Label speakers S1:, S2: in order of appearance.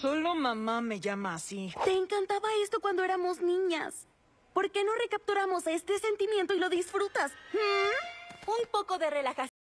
S1: Solo mamá me llama así.
S2: Te encantaba esto cuando éramos niñas. ¿Por qué no recapturamos este sentimiento y lo disfrutas?
S3: Un poco de relajación.